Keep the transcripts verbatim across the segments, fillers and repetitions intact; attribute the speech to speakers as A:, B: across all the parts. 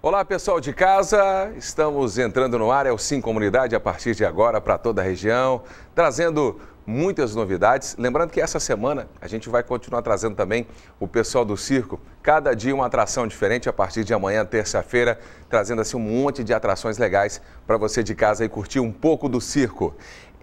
A: Olá, pessoal de casa, estamos entrando no ar, é o Sim Comunidade a partir de agora para toda a região, trazendo muitas novidades. Lembrando que essa semana a gente vai continuar trazendo também o pessoal do circo, cada dia uma atração diferente a partir de amanhã, terça-feira, trazendo assim um monte de atrações legais para você de casa e curtir um pouco do circo.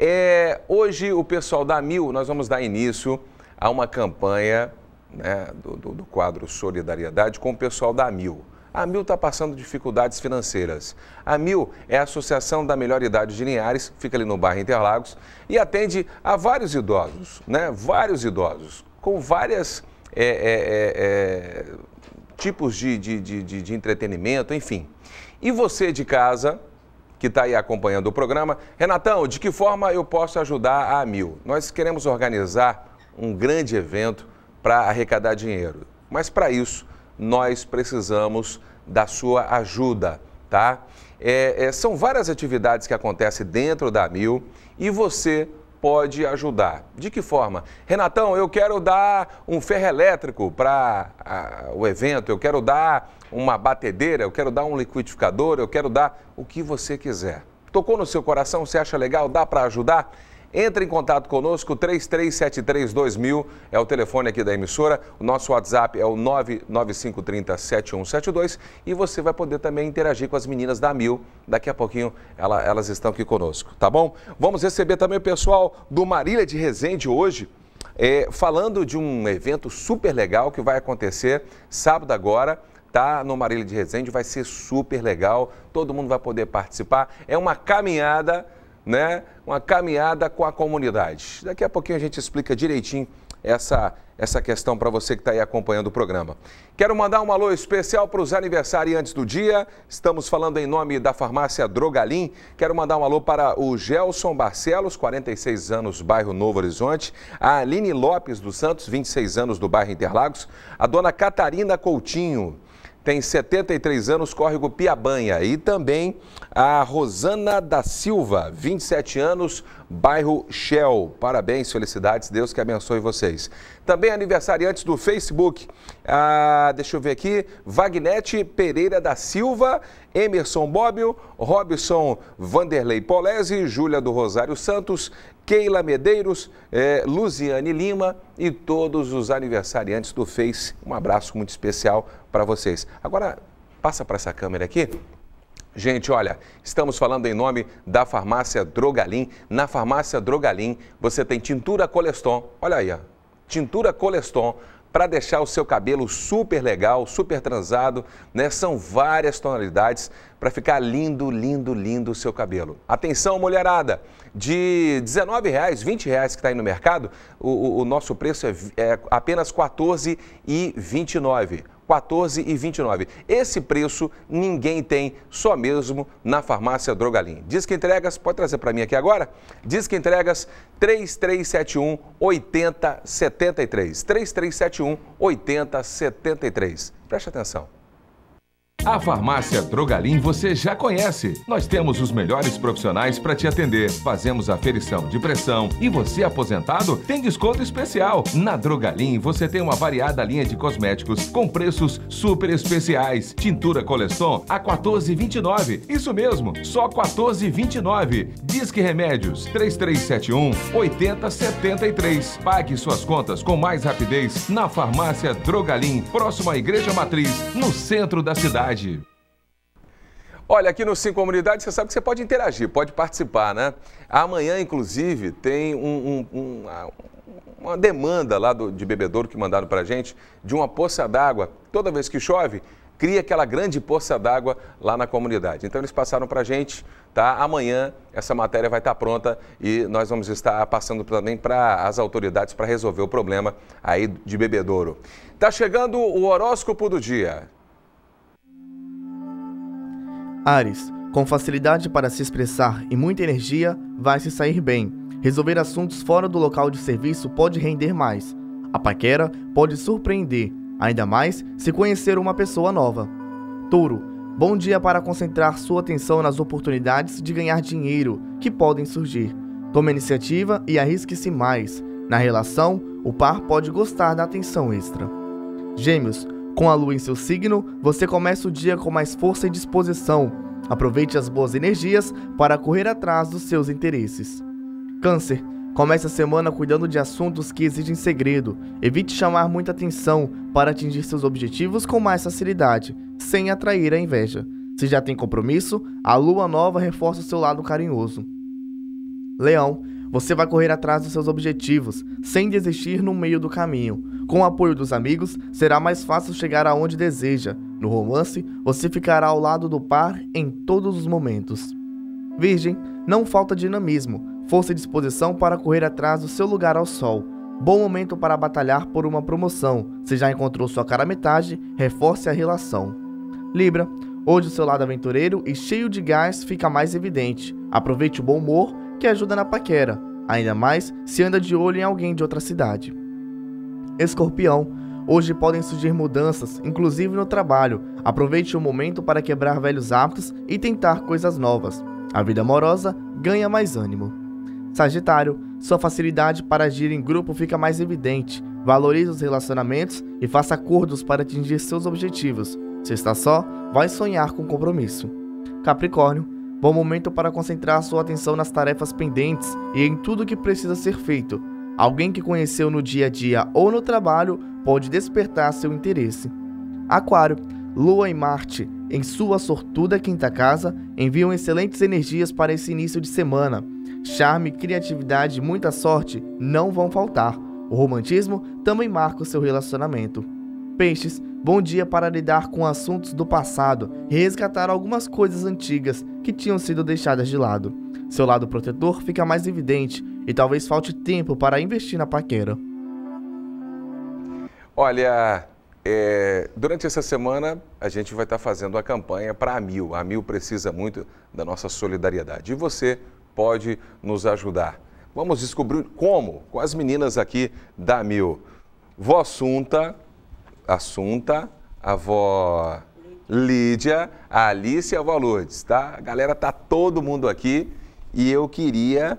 A: É, hoje o pessoal da Mil, nós vamos dar início a uma campanha, né, do, do, do quadro Solidariedade com o pessoal da Mil. A Mil está passando dificuldades financeiras. A Mil é a Associação da Melhor Idade de Linhares, fica ali no bairro Interlagos, e atende a vários idosos, né? Vários idosos, com vários é, é, é, tipos de, de, de, de entretenimento, enfim. E você de casa, que está aí acompanhando o programa, Renatão, de que forma eu posso ajudar a Mil? Nós queremos organizar um grande evento para arrecadar dinheiro, mas para isso nós precisamos da sua ajuda, tá? É, é, são várias atividades que acontecem dentro da Mil e você pode ajudar. De que forma? Renatão, eu quero dar um ferro elétrico para o evento, eu quero dar uma batedeira, eu quero dar um liquidificador, eu quero dar o que você quiser. Tocou no seu coração, você acha legal, dá para ajudar? Entre em contato conosco, três três sete três dois mil é o telefone aqui da emissora, o nosso WhatsApp é o nove nove cinco três zero sete um sete dois e você vai poder também interagir com as meninas da Mil, daqui a pouquinho ela, elas estão aqui conosco, tá bom? Vamos receber também o pessoal do Marília de Resende hoje, é, falando de um evento super legal que vai acontecer sábado agora, tá? No Marília de Resende, vai ser super legal, todo mundo vai poder participar, é uma caminhada, né? Uma caminhada com a comunidade. Daqui a pouquinho a gente explica direitinho essa, essa questão para você que está aí acompanhando o programa. Quero mandar um alô especial para os aniversariantes do dia. Estamos falando em nome da farmácia Drogalim. Quero mandar um alô para o Gelson Barcelos, quarenta e seis anos, bairro Novo Horizonte. A Aline Lopes dos Santos, vinte e seis anos, do bairro Interlagos. A dona Catarina Coutinho, tem setenta e três anos, córrego Piabanha. E também a Rosana da Silva, vinte e sete anos, bairro Shell. Parabéns, felicidades, Deus que abençoe vocês. Também aniversariantes do Facebook, ah, deixa eu ver aqui, Vagnete Pereira da Silva, Emerson Bobbio, Robson Vanderlei Polese, Júlia do Rosário Santos, Keila Medeiros, eh, Luziane Lima e todos os aniversariantes do Face. Um abraço muito especial para vocês. Agora, passa para essa câmera aqui. Gente, olha, estamos falando em nome da farmácia Drogalim. Na farmácia Drogalim, você tem tintura Coleston. Olha aí, ó. Tintura Coleston, para deixar o seu cabelo super legal, super transado, né? São várias tonalidades para ficar lindo, lindo, lindo o seu cabelo. Atenção, mulherada, de dezenove reais, vinte reais que está aí no mercado, o, o, o nosso preço é, é apenas quatorze reais e vinte e nove centavos. quatorze reais e vinte e nove centavos. Esse preço ninguém tem, só mesmo na farmácia Drogalim. Diz que entregas, pode trazer para mim aqui agora? Diz que entregas três três sete um, oito zero sete três. três três sete um, oito zero sete três. Preste atenção.
B: A farmácia Drogalim você já conhece. Nós temos os melhores profissionais para te atender. Fazemos aferição de pressão e você aposentado tem desconto especial. Na Drogalim você tem uma variada linha de cosméticos com preços super especiais. Tintura Coleston a quatorze reais e vinte e nove centavos. Isso mesmo, só quatorze reais e vinte e nove centavos. Disque Remédios três três sete um, oito zero sete três. Pague suas contas com mais rapidez na farmácia Drogalim, próximo à Igreja Matriz, no centro da cidade.
A: Olha, aqui no Sim Comunidade, você sabe que você pode interagir, pode participar, né? Amanhã, inclusive, tem um, um, um, uma demanda lá do, de bebedouro que mandaram pra gente, de uma poça d'água. Toda vez que chove, cria aquela grande poça d'água lá na comunidade. Então, eles passaram pra gente, tá? Amanhã, essa matéria vai estar pronta e nós vamos estar passando também para as autoridades para resolver o problema aí de bebedouro. Tá chegando o horóscopo do dia.
C: Áries, com facilidade para se expressar e muita energia, vai se sair bem. Resolver assuntos fora do local de serviço pode render mais. A paquera pode surpreender, ainda mais se conhecer uma pessoa nova. Touro, bom dia para concentrar sua atenção nas oportunidades de ganhar dinheiro que podem surgir. Tome a iniciativa e arrisque-se mais. Na relação, o par pode gostar da atenção extra. Gêmeos, Com a lua em seu signo, você começa o dia com mais força e disposição. Aproveite as boas energias para correr atrás dos seus interesses. Câncer. Comece a semana cuidando de assuntos que exigem segredo. Evite chamar muita atenção para atingir seus objetivos com mais facilidade, sem atrair a inveja. Se já tem compromisso, a lua nova reforça o seu lado carinhoso. Leão. Você vai correr atrás dos seus objetivos, sem desistir no meio do caminho. Com o apoio dos amigos, será mais fácil chegar aonde deseja. No romance, você ficará ao lado do par em todos os momentos. Virgem, não falta dinamismo, força e disposição para correr atrás do seu lugar ao sol. Bom momento para batalhar por uma promoção. Se já encontrou sua cara metade, reforce a relação. Libra, hoje o seu lado aventureiro e cheio de gás fica mais evidente. Aproveite o bom humor que ajuda na paquera, ainda mais se anda de olho em alguém de outra cidade. Escorpião, hoje podem surgir mudanças, inclusive no trabalho. Aproveite o momento para quebrar velhos hábitos e tentar coisas novas. A vida amorosa ganha mais ânimo. Sagitário, sua facilidade para agir em grupo fica mais evidente. Valorize os relacionamentos e faça acordos para atingir seus objetivos. Se está só, vai sonhar com compromisso. Capricórnio, bom momento para concentrar sua atenção nas tarefas pendentes e em tudo que precisa ser feito. Alguém que conheceu no dia a dia ou no trabalho pode despertar seu interesse. Aquário, Lua e Marte, em sua sortuda quinta casa, enviam excelentes energias para esse início de semana. Charme, criatividade e muita sorte não vão faltar. O romantismo também marca o seu relacionamento. Peixes, bom dia para lidar com assuntos do passado e resgatar algumas coisas antigas que tinham sido deixadas de lado. Seu lado protetor fica mais evidente e talvez falte tempo para investir na paquera.
A: Olha, é, durante essa semana a gente vai estar fazendo a campanha para a Mil. A Mil precisa muito da nossa solidariedade e você pode nos ajudar. Vamos descobrir como com as meninas aqui da Mil. Vó Assunta, Assunta, a vó Lídia, a Alice e a vó Lourdes, tá? A galera tá todo mundo aqui e eu queria,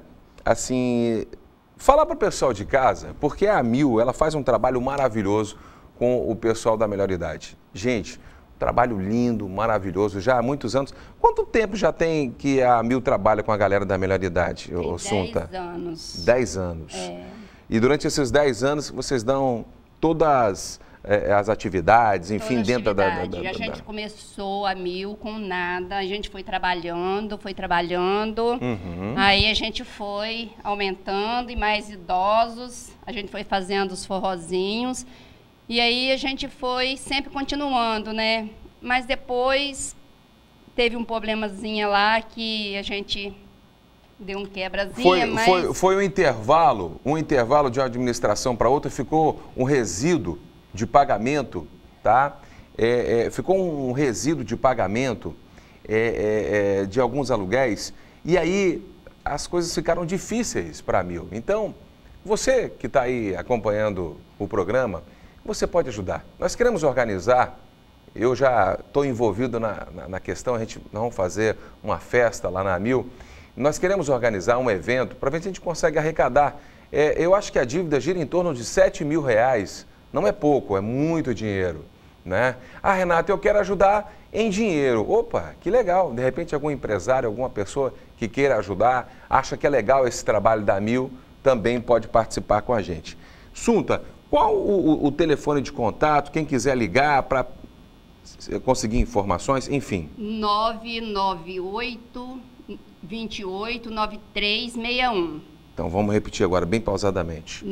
A: assim, falar para o pessoal de casa, porque a Mil, ela faz um trabalho maravilhoso com o pessoal da melhor idade. Gente, trabalho lindo, maravilhoso, já há muitos anos. Quanto tempo já tem que a Mil trabalha com a galera da melhor idade,
D: tem
A: Assunta?
D: dez anos.
A: Dez anos.
D: É.
A: E durante esses dez anos, vocês dão todas é, as atividades, enfim,
D: Toda
A: dentro da, da,
D: atividade.
A: da, da...
D: A gente começou a Mil com nada, a gente foi trabalhando, foi trabalhando,
A: Uhum.
D: aí a gente foi aumentando e mais idosos, a gente foi fazendo os forrozinhos, e aí a gente foi sempre continuando, né? Mas depois teve um problemazinho lá que a gente deu um quebrazinho,
A: Foi,
D: mas...
A: foi, foi um intervalo, um intervalo de uma administração para outra, ficou um resíduo de pagamento, tá? É, é, ficou um resíduo de pagamento é, é, é, de alguns aluguéis e aí as coisas ficaram difíceis para a Mil. Então, você que está aí acompanhando o programa, você pode ajudar. Nós queremos organizar, eu já estou envolvido na, na, na questão, a gente nós vamos fazer uma festa lá na Mil. Nós queremos organizar um evento para ver se a gente consegue arrecadar. É, eu acho que a dívida gira em torno de sete mil reais. Não é pouco, é muito dinheiro, né? Ah, Renato, eu quero ajudar em dinheiro. Opa, que legal. De repente, algum empresário, alguma pessoa que queira ajudar, acha que é legal esse trabalho da Mil, também pode participar com a gente. Sunta, qual o, o, o telefone de contato, quem quiser ligar para conseguir informações, enfim?
D: nove nove oito, dois oito, nove três seis um.
A: Então, vamos repetir agora, bem pausadamente.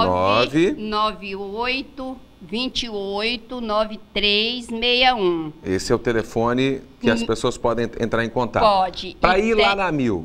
D: nove nove oito, dois oito, nove três seis um.
A: Esse é o telefone que as pessoas podem entrar em contato.
D: Pode.
A: Para ir
D: tem,
A: lá na Mil.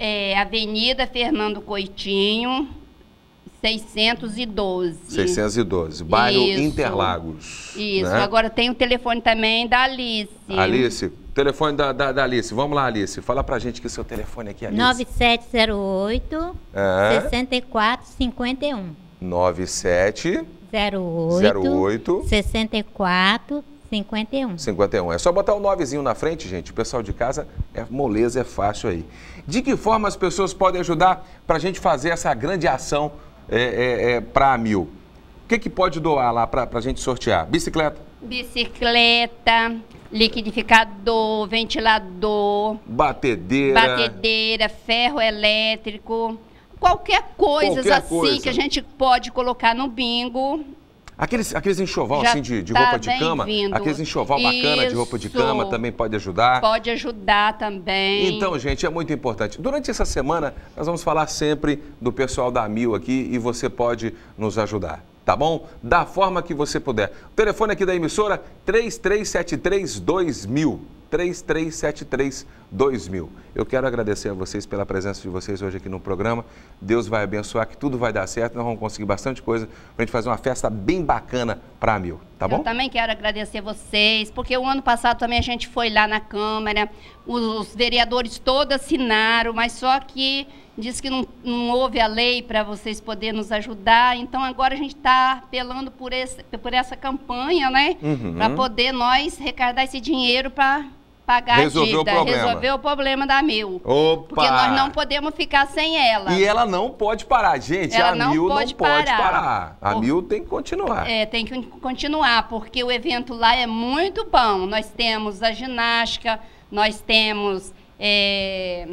D: É Avenida Fernando Coitinho, seiscentos e doze.
A: seiscentos e doze, bairro
D: Isso.
A: Interlagos.
D: Isso.
A: Né?
D: Agora tem o telefone também da Alice.
A: Alice, telefone da, da, da Alice. Vamos lá, Alice. Fala pra gente que o seu telefone aqui, Alice.
E: nove sete zero oito,
A: É.
E: seis quatro cinco um.
A: nove sete
E: zero
A: zero
E: oito,
A: oito
E: seis quatro cinco um.
A: cinquenta e um. É só botar o novezinho na frente, gente. O pessoal de casa é moleza, é fácil aí. De que forma as pessoas podem ajudar pra gente fazer essa grande ação é, é, é, pra Mil? O que, que pode doar lá pra, pra gente sortear? Bicicleta,
D: bicicleta, liquidificador, ventilador,
A: batedeira,
D: batedeira, ferro elétrico, qualquer coisa
A: Qualquer
D: assim
A: coisa.
D: que a gente pode colocar no bingo.
A: Aqueles, aqueles enxoval
D: Já
A: assim de, de
D: tá
A: roupa de cama,
D: bem-vindo.
A: aqueles enxoval bacana de roupa de
D: Isso.
A: cama também pode ajudar.
D: Pode ajudar também.
A: Então, gente, é muito importante. Durante essa semana, nós vamos falar sempre do pessoal da Mil aqui e você pode nos ajudar, tá bom? Da forma que você puder. O telefone aqui da emissora, três três sete três dois mil. três três sete três dois mil. Eu quero agradecer a vocês pela presença de vocês hoje aqui no programa. Deus vai abençoar, que tudo vai dar certo. Nós vamos conseguir bastante coisa para a gente fazer uma festa bem bacana para a Mil, tá bom?
D: Eu também quero agradecer vocês, porque o ano passado também a gente foi lá na Câmara, os, os vereadores todos assinaram, mas só que diz que não, não houve a lei para vocês poderem nos ajudar. Então agora a gente está apelando por, esse, por essa campanha, né?
A: Uhum.
D: Para poder nós arrecadar esse dinheiro para pagar
A: Resolver
D: a dívida,
A: o problema.
D: resolver o problema da Mil.
A: Opa!
D: Porque nós não podemos ficar sem ela.
A: E ela não pode parar, gente.
D: Ela
A: a
D: não
A: Mil
D: pode
A: não pode
D: parar.
A: parar. A
D: Por-
A: Mil tem que continuar.
D: É, tem que continuar, porque o evento lá é muito bom. Nós temos a ginástica, nós temos é,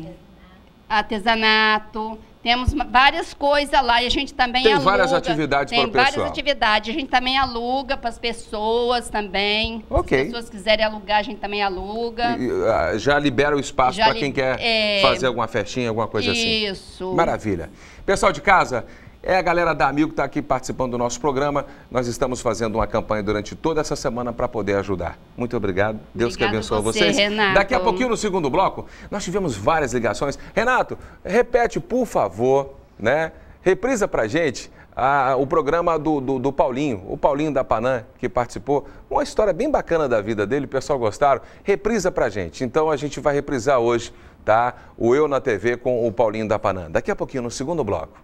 D: artesanato, temos ma- várias coisas lá e a gente também
A: Tem
D: aluga.
A: várias atividades
D: Tem
A: para o
D: várias
A: pessoal.
D: atividades. A gente também aluga para as pessoas também.
A: Ok.
D: Se as pessoas quiserem alugar, a gente também aluga.
A: E, ah, já libera o espaço
D: Já
A: para
D: li-
A: quem quer
D: é,
A: fazer alguma festinha, alguma coisa assim.
D: Isso.
A: Maravilha. Pessoal de casa, é a galera da Mil que está aqui participando do nosso programa. Nós estamos fazendo uma campanha durante toda essa semana para poder ajudar. Muito obrigado. Deus que
D: Obrigada
A: abençoe
D: a você,
A: vocês.
D: Renato.
A: Daqui a pouquinho, no segundo bloco, nós tivemos várias ligações. Renato, repete, por favor, né? Reprisa pra gente ah, o programa do, do, do Paulinho, o Paulinho da Panã, que participou. Uma história bem bacana da vida dele, o pessoal gostaram. Reprisa pra gente. Então a gente vai reprisar hoje, tá? O Eu na T V com o Paulinho da Panã. Daqui a pouquinho, no segundo bloco.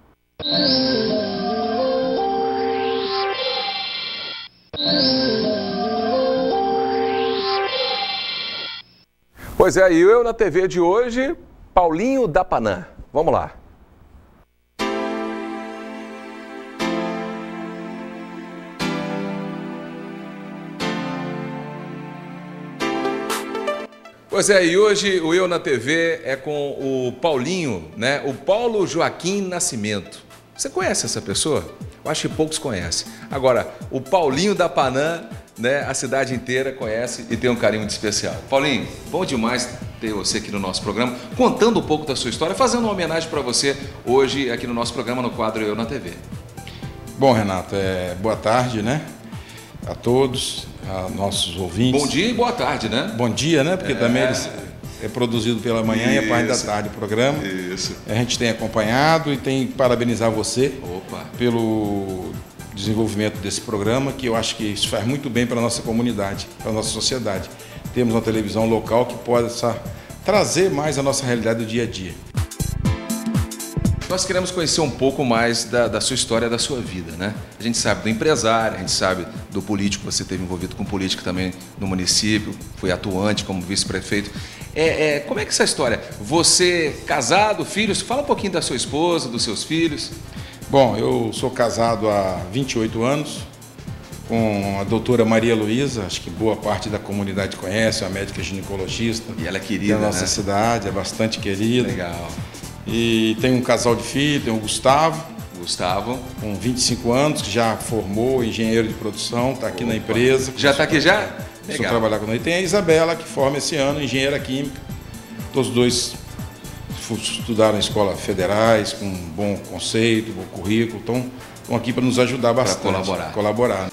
A: Pois é, e o Eu na T V de hoje, Paulinho da Panã. Vamos lá. Pois é, e hoje o Eu na T V é com o Paulinho, né? O Paulo Joaquim Nascimento. Você conhece essa pessoa? Eu acho que poucos conhecem. Agora, o Paulinho da Panã, né? A cidade inteira conhece e tem um carinho muito especial. Paulinho, bom demais ter você aqui no nosso programa, contando um pouco da sua história, fazendo uma homenagem para você hoje aqui no nosso programa, no quadro Eu na T V.
F: Bom, Renato, é, boa tarde, né? A todos, a nossos ouvintes.
A: Bom dia e boa tarde, né?
F: Bom dia, né? Porque também eles, é produzido pela manhã e a parte da
A: Isso.
F: tarde o programa.
A: Isso.
F: A gente tem acompanhado e tem que parabenizar você
A: Opa.
F: pelo desenvolvimento desse programa, que eu acho que isso faz muito bem para a nossa comunidade, para a nossa sociedade. Temos uma televisão local que possa trazer mais a nossa realidade do dia a dia.
A: Nós queremos conhecer um pouco mais da, da sua história, da sua vida, né? A gente sabe do empresário, a gente sabe do político, você esteve envolvido com política também no município, foi atuante como vice-prefeito. É, é, como é que é essa história? Você casado, filhos, fala um pouquinho da sua esposa, dos seus filhos.
F: Bom, eu sou casado há vinte e oito anos com a doutora Maria Luísa, acho que boa parte da comunidade conhece, uma médica ginecologista.
A: E ela é querida,
F: da nossa
A: né?
F: cidade, é bastante querida.
A: Legal.
F: E tem um casal de filhos, tem o Gustavo,
A: Gustavo.
F: com vinte e cinco anos, que já formou engenheiro de produção, está aqui na empresa.
A: Já está aqui já?
F: Começou a
A: Legal.
F: trabalhar com nós. E tem a Isabela, que forma esse ano, engenheira química. Todos dois fu- estudaram em escolas federais, com um bom conceito, bom currículo. Então, estão aqui para nos ajudar bastante.
A: colaborar.
F: Colaborar.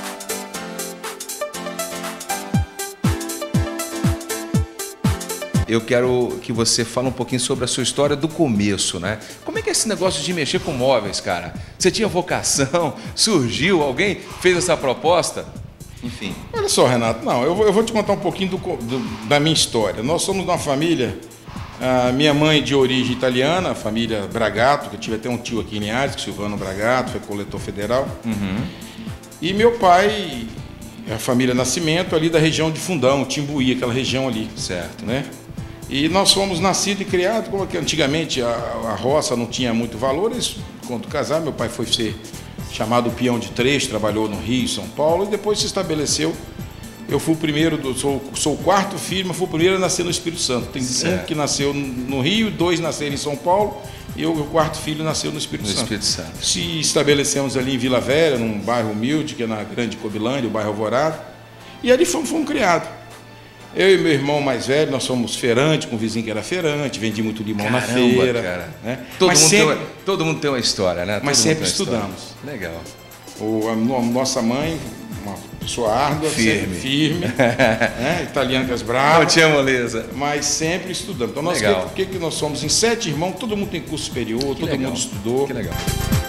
A: Eu quero que você fale um pouquinho sobre a sua história do começo, né? Como é que é esse negócio de mexer com móveis, cara? Você tinha vocação? Surgiu? Alguém fez essa proposta? Enfim.
F: Olha só, Renato, não, eu vou, eu vou te contar um pouquinho do co- do- da minha história. Nós somos de uma família, a minha mãe de origem italiana, a família Bragato, que eu tive até um tio aqui em Linhares, que é Silvano Bragato, foi coletor federal. E meu pai, a família Nascimento, ali da região de Fundão, Timbuí, aquela região ali.
A: Certo.
F: Né? E nós fomos nascidos e criados, como que antigamente a, a roça não tinha muito valor, eles, quando casaram, meu pai foi ser chamado Peão de Três, trabalhou no Rio, São Paulo, e depois se estabeleceu. Eu fui o primeiro, do, sou, sou o quarto filho, mas fui o primeiro a nascer no Espírito Santo. Tem certo. um que nasceu no Rio, dois nasceram em São Paulo, e eu, o quarto filho, nasceu no Espírito,
A: no
F: Santo.
A: Espírito Santo.
F: Se estabelecemos ali em Vila Velha, num bairro humilde, que é na Grande Cobilândia, o bairro Alvorada, e ali fomos, fomos criados. Eu e meu irmão mais velho, nós somos feirantes, com um vizinho que era feirante, vendi muito limão
A: Caramba,
F: na feira.
A: Cara.
F: Né?
A: Todo,
F: mas
A: mundo
F: sempre,
A: tem uma, todo mundo tem uma história, né? Todo
F: mas sempre estudamos.
A: Legal.
F: O, a, a nossa mã, uma pessoa árdua,
A: firme,
F: firme né? Italianas bravas.
A: Não tinha moleza.
F: Mas sempre estudamos. Então, nós, o que, que nós somos? Em sete irmãos, todo mundo tem curso superior, que todo legal. mundo estudou.
A: Que legal.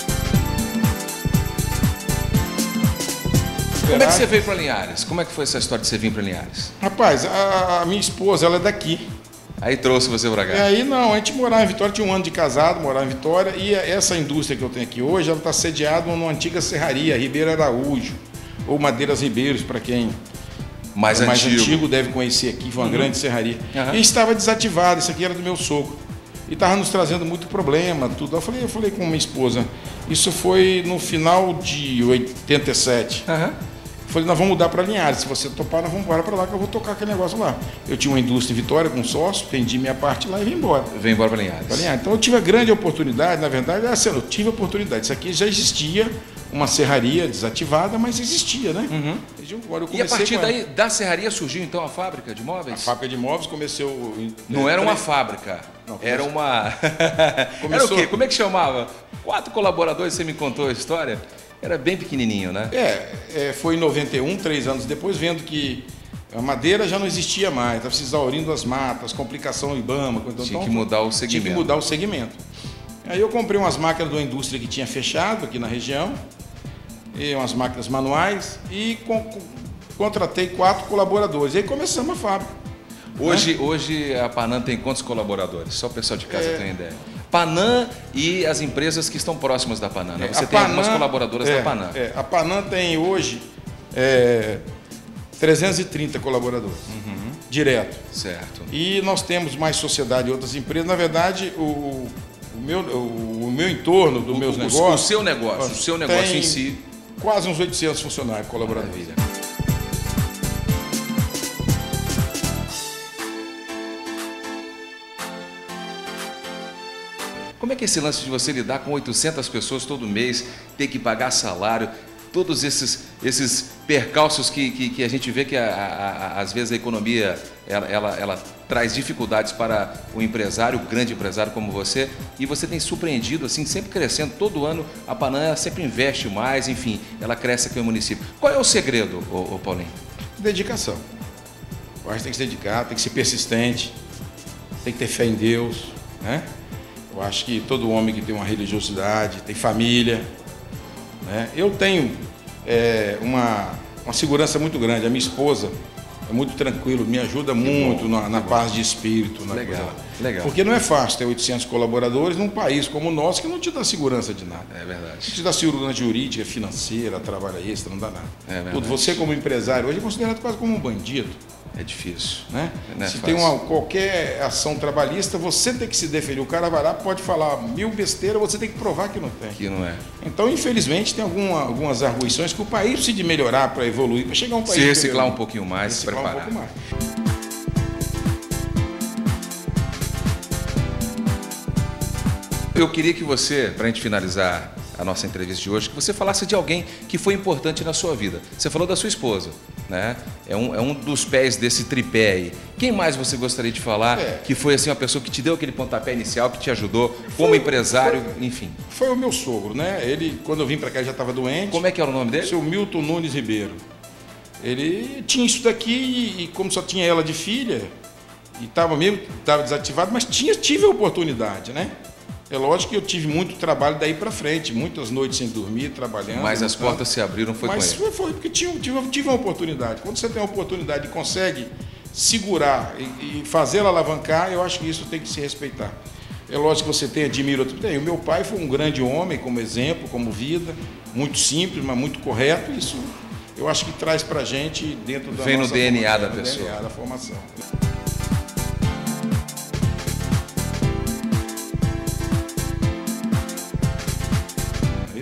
A: Como é que você veio para Linhares? Como é que foi essa história de você vir para Linhares?
F: Rapaz, a, a minha esposa, ela é daqui.
A: Aí trouxe você para cá?
F: E aí não, a gente morava em Vitória, tinha um ano de casado, morava em Vitória, e essa indústria que eu tenho aqui hoje, ela está sediada numa antiga serraria, Ribeiro Araújo, ou Madeiras Ribeiros, para quem
A: mais,
F: é mais
A: antigo.
F: antigo deve conhecer aqui, foi uma uhum. grande serraria.
A: Uhum.
F: E estava desativada, isso aqui era do meu sogro. E estava nos trazendo muito problema, tudo. Eu falei, eu falei com minha esposa, isso foi no final de oitenta e sete.
A: Uhum.
F: Falei, nós vamos mudar para Linhares, se você topar, nós vamos embora para lá, que eu vou tocar aquele negócio lá. Eu tinha uma indústria em Vitória com sócio, vendi minha parte lá e vim embora.
A: Vem embora para Linhares.
F: Linhares. Então eu tive a grande oportunidade, na verdade, assim, eu tive a oportunidade. Isso aqui já existia, uma serraria desativada, mas existia, né?
A: Uhum.
F: Eu
A: e a partir daí, da serraria surgiu então a fábrica de móveis?
F: A fábrica de móveis começou...
A: Não era uma fábrica, não, era uma... Começou... Era o quê? Como é que chamava? Quatro colaboradores, você me contou a história? Era bem pequenininho, né?
F: É, é, foi em noventa e um, três anos depois, vendo que a madeira já não existia mais, estava se exaurindo as matas, complicação IBAMA. Então,
A: tinha que mudar o segmento.
F: Tinha que mudar o segmento. Aí eu comprei umas máquinas de uma indústria que tinha fechado aqui na região, e umas máquinas manuais, e com, com, contratei quatro colaboradores. E aí começamos a fábrica.
A: Hoje, né? Hoje a Panam tem quantos colaboradores? Só o pessoal de casa é... tem ideia. Panam e as empresas que estão próximas da Panam. Né? Você a tem Panam, algumas colaboradoras
F: é,
A: da Panam.
F: É, a Panam tem hoje é, trezentos e trinta colaboradores, uhum. direto.
A: Certo.
F: E nós temos mais sociedade e outras empresas. Na verdade, o, o, meu, o, o meu entorno dos meus
A: o,
F: negócios...
A: O seu negócio, o seu negócio em si...
F: Quase uns oitocentos funcionários, colaboradores. Maravilha.
A: Como é que é esse lance de você lidar com oitocentas pessoas todo mês, ter que pagar salário, todos esses, esses percalços que, que, que a gente vê que a, a, a, às vezes a economia ela, ela, ela traz dificuldades para o empresário, o grande empresário como você, e você tem surpreendido, assim, sempre crescendo, todo ano a Panam sempre investe mais, enfim, ela cresce aqui no município. Qual é o segredo, ô, ô Paulinho?
F: Dedicação. Eu acho que tem que se dedicar, tem que ser persistente, tem que ter fé em Deus, né? Eu acho que todo homem que tem uma religiosidade, tem família, né? Eu tenho é, uma, uma segurança muito grande. A minha esposa é muito tranquilo, me ajuda muito na, na paz de espírito. Na
A: legal,
F: coisa.
A: legal.
F: Porque não é fácil ter oitocentos colaboradores num país como o nosso que não te dá segurança de nada.
A: É verdade.
F: Não te dá segurança jurídica, financeira, trabalho extra, não dá nada.
A: É verdade.
F: Tudo. Você como empresário hoje é considerado quase como um bandido.
A: É difícil.
F: Né?
A: É
F: se
A: fácil.
F: tem uma, qualquer ação trabalhista, você tem que se defender. O cara vai lá, pode falar mil besteiras, você tem que provar que não tem.
A: Que não é.
F: Então, infelizmente, tem alguma, algumas arguições que o país precisa de melhorar para evoluir, para chegar a um país...
A: Se reciclar um pouquinho mais, se preparar.
F: Um pouco mais.
A: Eu queria que você, para a gente finalizar a nossa entrevista de hoje, que você falasse de alguém que foi importante na sua vida. Você falou da sua esposa, né? É um, é um dos pés desse tripé aí. Quem mais você gostaria de falar é. que foi assim uma pessoa que te deu aquele pontapé inicial, que te ajudou como foi, empresário,
F: foi,
A: enfim?
F: Foi o meu sogro, né? Ele, quando eu vim para cá, já estava doente.
A: Como é que era o nome dele?
F: Seu Milton Nunes Ribeiro. Ele tinha isso daqui e, e como só tinha ela de filha, e estava mesmo, estava desativado, mas tinha, tive a oportunidade, né? É lógico que eu tive muito trabalho daí para frente, muitas noites sem dormir, trabalhando.
A: Mas as
F: tal.
A: portas se abriram, foi
F: Mas
A: com ele.
F: Mas foi, foi porque tive, tive, tive uma oportunidade. Quando você tem uma oportunidade e consegue segurar e, e fazê-la alavancar, eu acho que isso tem que se respeitar. É lógico que você tem, admira outro. Tem. O meu pai foi um grande homem, como exemplo, como vida, muito simples, mas muito correto. Isso eu acho que traz para a gente dentro da
A: Vem
F: nossa
A: no D N A
F: formação,
A: da pessoa.
F: D N A da formação.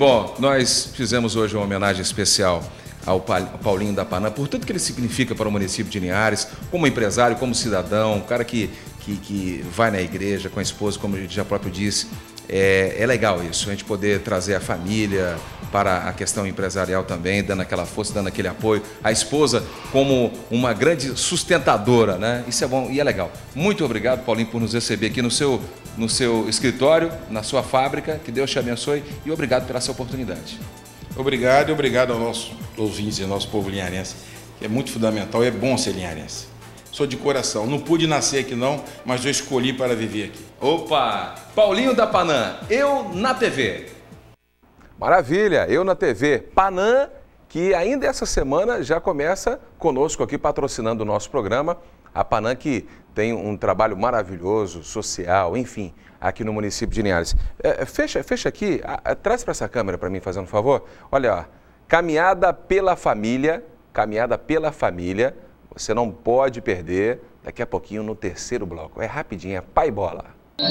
A: Bom, nós fizemos hoje uma homenagem especial ao Paulinho da Panã, por tudo que ele significa para o município de Linhares, como empresário, como cidadão, um cara que, que, que vai na igreja com a esposa, como ele já próprio disse. É, é legal isso, a gente poder trazer a família para a questão empresarial também, dando aquela força, dando aquele apoio. A esposa como uma grande sustentadora, né? Isso é bom e é legal. Muito obrigado, Paulinho, por nos receber aqui no seu, no seu escritório, na sua fábrica. Que Deus te abençoe e obrigado pela sua oportunidade.
F: Obrigado e obrigado ao nosso ouvintes e ao nosso povo linharense, que é muito fundamental e é bom ser linharense. Sou de coração, não pude nascer aqui não, mas eu escolhi para viver aqui.
A: Opa! Paulinho da Panã, eu na T V. Maravilha, eu na T V. Panã, que ainda essa semana já começa conosco aqui patrocinando o nosso programa. A Panã que tem um trabalho maravilhoso, social, enfim, aqui no município de Linhares. É, fecha, fecha aqui, a, a, traz para essa câmera para mim, fazendo um favor. Olha, ó, caminhada pela família, caminhada pela família, você não pode perder daqui a pouquinho no terceiro bloco. É rapidinho, é pai bola.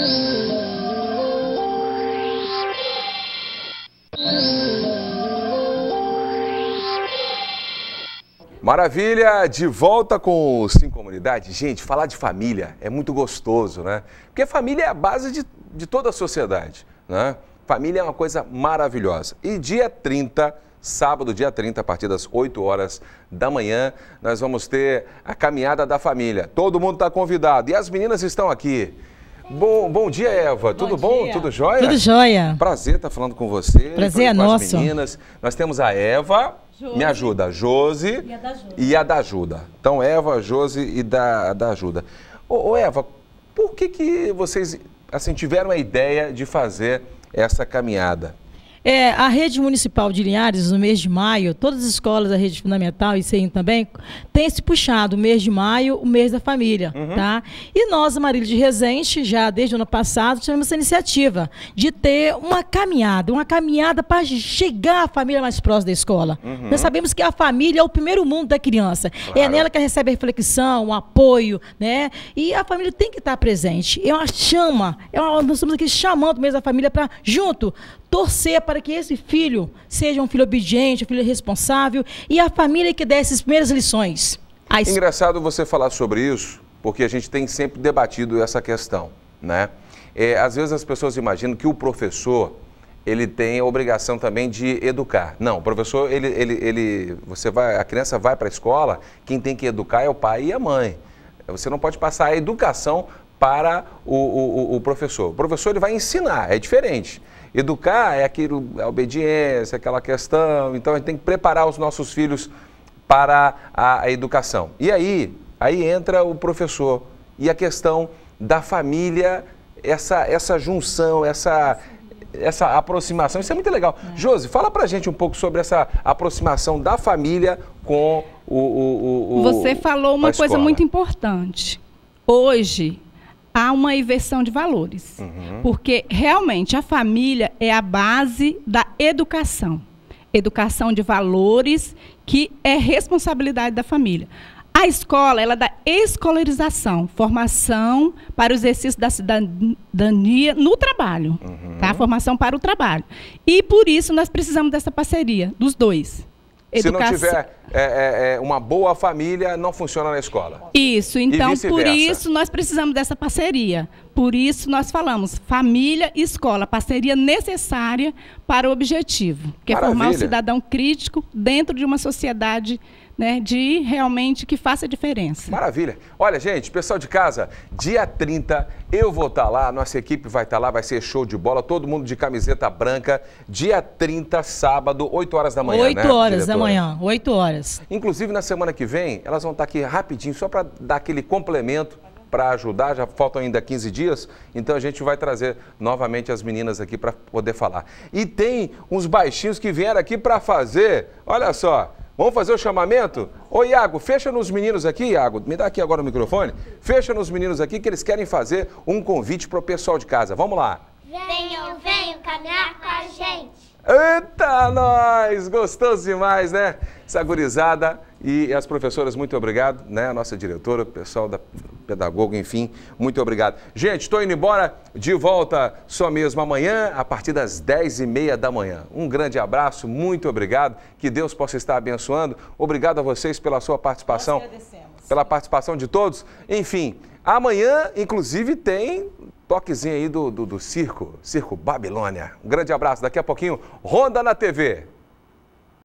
A: Maravilha, de volta com o Sim Comunidade. Gente, falar de família é muito gostoso, né? Porque família é a base de, de toda a sociedade, né? Família é uma coisa maravilhosa. E dia trinta, sábado, dia trinta, a partir das oito horas da manhã, nós vamos ter a caminhada da família. Todo mundo está convidado e as meninas estão aqui. Bom, bom dia, Eva. Bom Tudo dia. bom? Tudo jóia?
G: Tudo jóia.
A: Prazer estar falando com você.
G: Prazer é nosso. As meninas.
A: Nós temos a Eva, Josi, me ajuda, a Josi e a da Ajuda. E a da Ajuda. Então, Eva, Josi e da, da Ajuda. Ô, ô, Eva, por que que vocês assim, tiveram a ideia de fazer essa caminhada?
G: É, a rede municipal de Linhares, no mês de maio, todas as escolas da rede fundamental e C I M também, tem se puxado o mês de maio, o mês da família, uhum. tá? E nós, Marília de Resende, já desde o ano passado, tivemos essa iniciativa de ter uma caminhada, uma caminhada para chegar à família mais próxima da escola. Uhum. Nós sabemos que a família é o primeiro mundo da criança. Claro. É nela que ela recebe a reflexão, o apoio, né? E a família tem que estar presente. É uma chama, é uma, nós estamos aqui chamando o mês da família para, junto, torcer para que esse filho seja um filho obediente, um filho responsável e a família que dê essas primeiras lições. As...
A: Engraçado você falar sobre isso, porque a gente tem sempre debatido essa questão, né? É, às vezes as pessoas imaginam que o professor, ele tem a obrigação também de educar. Não, o professor, ele, ele, ele, você vai, a criança vai para a escola, quem tem que educar é o pai e a mãe. Você não pode passar a educação para o, o, o professor. O professor ele vai ensinar, é diferente. Educar é aquilo, a obediência, aquela questão. Então a gente tem que preparar os nossos filhos para a, a educação. E aí, aí entra o professor e a questão da família, essa, essa junção, essa, essa aproximação. Isso é muito legal. É. Josi, fala pra gente um pouco sobre essa aproximação da família com o, o, o
H: Você falou uma coisa muito importante. Hoje há uma inversão de valores, uhum. porque realmente a família é a base da educação. Educação de valores que é responsabilidade da família. A escola, ela dá escolarização, formação para o exercício da cidadania no trabalho, uhum. tá? Formação para o trabalho. E por isso nós precisamos dessa parceria, dos dois.
A: Educação. Se não tiver é, é, uma boa família, não funciona na escola.
H: Isso, então por isso nós precisamos dessa parceria. Por isso nós falamos família e escola, parceria necessária para o objetivo, que é formar um cidadão crítico dentro de uma sociedade, né, de realmente que faça diferença.
A: Maravilha. Olha, gente, pessoal de casa, dia trinta eu vou estar lá, nossa equipe vai estar lá, vai ser show de bola, todo mundo de camiseta branca, dia trinta, sábado, oito horas da manhã,
G: oito
A: né,
G: horas
A: diretora?
G: da manhã, oito horas.
A: Inclusive, na semana que vem, elas vão estar aqui rapidinho, só para dar aquele complemento, para ajudar, já faltam ainda quinze dias, então a gente vai trazer novamente as meninas aqui para poder falar. E tem uns baixinhos que vieram aqui para fazer, olha só, vamos fazer o chamamento? Ô Iago, fecha nos meninos aqui, Iago, me dá aqui agora o microfone, fecha nos meninos aqui que eles querem fazer um convite para o pessoal de casa, vamos lá.
I: Venham, venham caminhar com a gente.
A: Eita, nós! Gostoso demais, né? Essa gurizada E as professoras, muito obrigado, né? A nossa diretora, o pessoal da pedagogo, enfim, muito obrigado. Gente, estou indo embora, de volta só mesmo amanhã, a partir das dez e meia da manhã. Um grande abraço, muito obrigado, que Deus possa estar abençoando. Obrigado a vocês pela sua participação. Nós agradecemos. Pela participação de todos. Enfim, amanhã, inclusive, tem toquezinho aí do, do, do circo, Circo Babilônia. Um grande abraço, daqui a pouquinho, Ronda na T V.